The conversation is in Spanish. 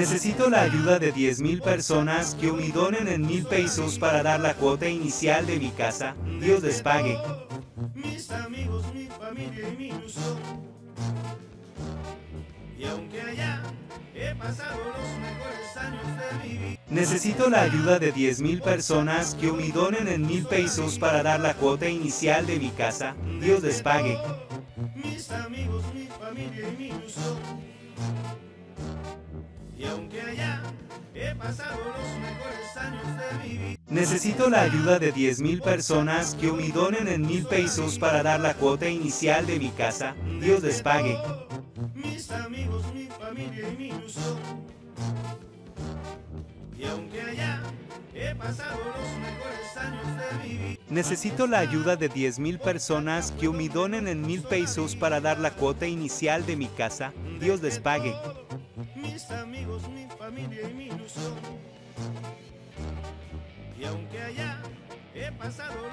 Necesito la ayuda de 10,000 personas que me donen en 1,000 pesos para dar la cuota inicial de mi casa. Dios les pague. Mis amigos, mi familia y mi ilusión. Y aunque allá he pasado los mejores años de mi vida. Necesito la ayuda de 10,000 personas que me donen en 1,000 pesos para dar la cuota inicial de mi casa. Dios les pague. Mis amigos, mi familia y mi ilusión. Y aunque allá he pasado los mejores años de mi vida. Necesito la ayuda de 10,000 personas que me donen en 1,000 pesos para dar la cuota inicial de mi casa. Dios les pague. Mis amigos, mi familia y mi ilusión. Y aunque allá he pasado los mejores años de mi vida. Necesito la ayuda de 10,000 personas que me donen en 1,000 pesos para dar la cuota inicial de mi casa. Dios les pague. Mis amigos, mi familia y mi ilusión. Y aunque allá he pasado